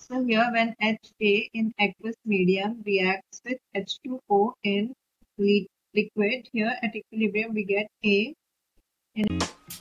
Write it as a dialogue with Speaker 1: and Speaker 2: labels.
Speaker 1: So here when HA in aqueous medium reacts with H2O in liquid, here at equilibrium we get A in